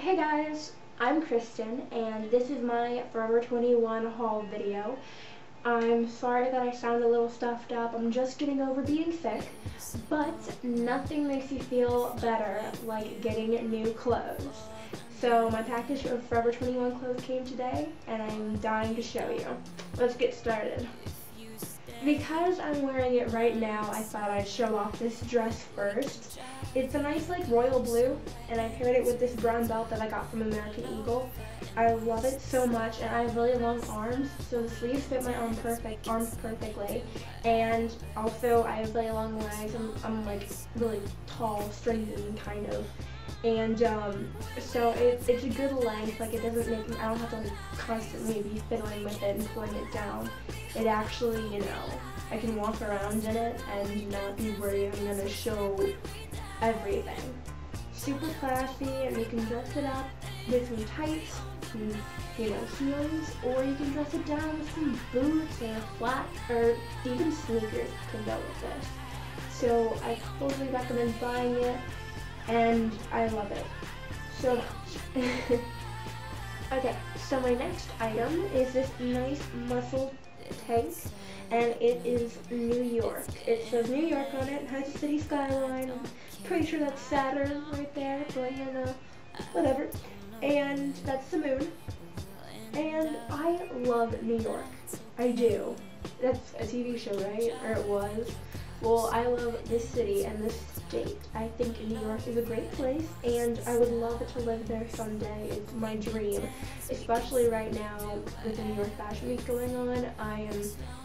Hey guys, I'm Kristen and this is my Forever 21 haul video. I'm sorry that I sound a little stuffed up. I'm just getting over being sick, but nothing makes you feel better like getting new clothes. So my package of Forever 21 clothes came today and I'm dying to show you. Let's get started. Because I'm wearing it right now, I thought I'd show off this dress first. It's a nice royal blue, and I paired it with this brown belt that I got from American Eagle. I love it so much, and I have really long arms, so the sleeves fit my arms perfectly. And also, I have really long legs. I'm like really tall, stringy kind of. And so it's a good length. Like, it doesn't make me, I don't have to constantly be fiddling with it and pulling it down. It actually, I can walk around in it and not be worried I'm gonna show everything. Super classy, and you can dress it up with some tights, some, heels, or you can dress it down with some boots and a flat, or even sneakers can go with this. So I totally recommend buying it, and I love it so much. Okay, so my next item is this nice muscle tank, and it is New York. It says New York on it, has a city skyline. I'm pretty sure that's Saturn right there, but whatever. And that's the moon. And I love New York. I do. That's a TV show, right? Or it was. Well, I love this city and this state. I think New York is a great place, and I would love to live there someday. It's my dream, especially right now with the New York Fashion Week going on. I am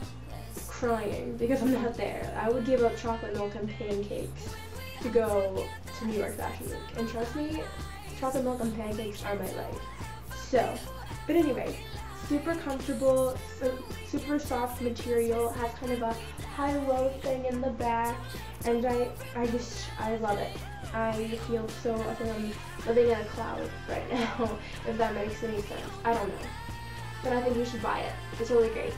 crying because I'm not there. I would give up chocolate milk and pancakes to go to New York Fashion Week, and trust me, chocolate milk and pancakes are my life. So, but anyway, super comfortable, super soft material, has kind of a high-low thing in the back, and I love it. I feel so, I think I'm living in a cloud right now, if that makes any sense. I don't know, but I think you should buy it. It's really great.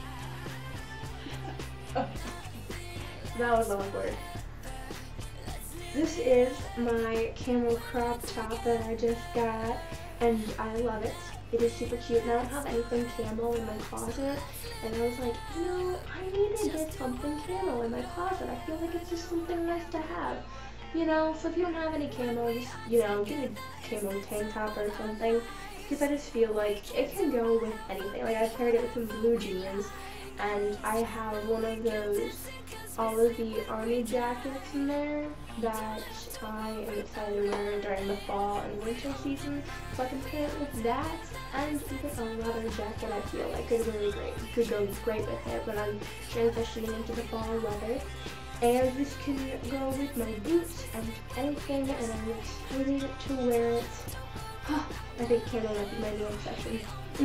That was awkward. This is my camel crop top that I just got, and I love it. It is super cute, and I don't have anything camel in my closet, and I was like, I need to get something camel in my closet. I feel like it's just something nice to have, so if you don't have any camel, just, get a camel tank top or something, because I just feel like it can go with anything. Like, I paired it with some blue jeans, and I have one of those all of the army jackets in there that I am excited to wear during the fall and winter season. So I can pair it with that and even a leather jacket. I feel like could go great with it when I'm transitioning into the fall weather. And this can go with my boots and anything, and I'm excited to wear it. I think camel might be my new obsession.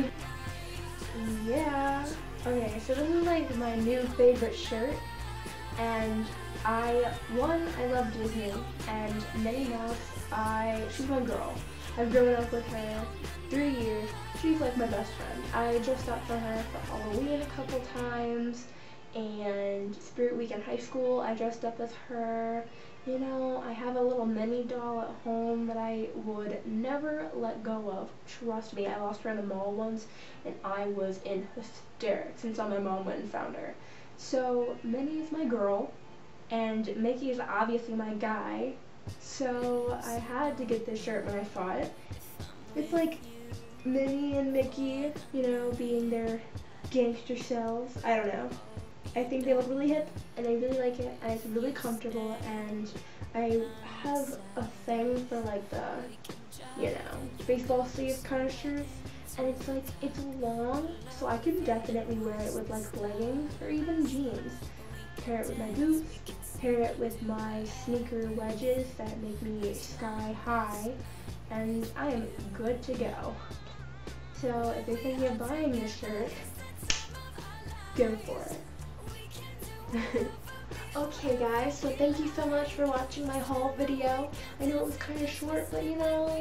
Yeah. Okay, so this is like my new favorite shirt. And I love Disney, and Minnie Mouse, she's my girl. I've grown up with her 3 years. She's like my best friend. I dressed up for her for Halloween a couple times, and Spirit Week in high school, I dressed up with her. I have a little Minnie doll at home that I would never let go of. Trust me, I lost her in the mall once, and I was in hysterics until my mom went and found her. So Minnie is my girl, and Mickey is obviously my guy, so I had to get this shirt when I saw it. It's like Minnie and Mickey, being their gangster selves. I don't know. I think they look really hip, and I really like it, and it's really comfortable, and I have a thing for the, baseball sleeves kind of shirts. And it's long, so I can definitely wear it with leggings or even jeans. Pair it with my boots, pair it with my sneaker wedges that make me sky high, and I am good to go. So if you're thinking of buying this shirt, go for it. Okay guys, so thank you so much for watching my haul video. I know it was kind of short, but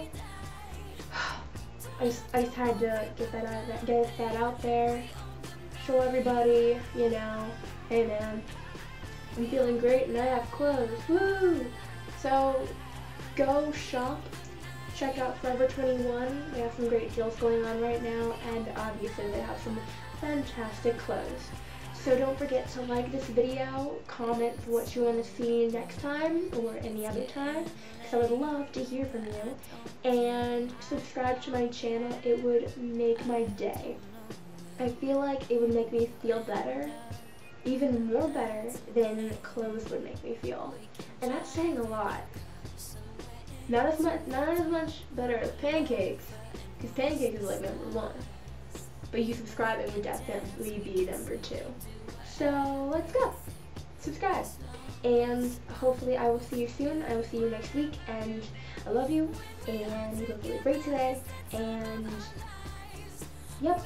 I just had to get that out there, show everybody, hey man, I'm feeling great and I have clothes, woo! So go shop check out Forever 21. They have some great deals going on right now, and obviously they have some fantastic clothes. So don't forget to like this video, comment what you want to see next time or any other time, because I would love to hear from you. And subscribe to my channel. It would make my day. I feel like it would make me feel better, even more better than clothes would make me feel. And that's saying a lot. Not as much better as pancakes, because pancakes is like #1. But you subscribe and would definitely be #2. So let's go. Subscribe. And hopefully I will see you soon. I will see you next week. And I love you. And you look really great today. And yep.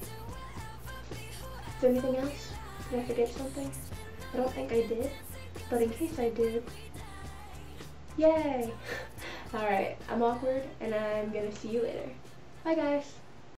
Is there anything else? Did I forget something? I don't think I did. But in case I did. Yay! Alright, I'm awkward and I'm gonna see you later. Bye guys!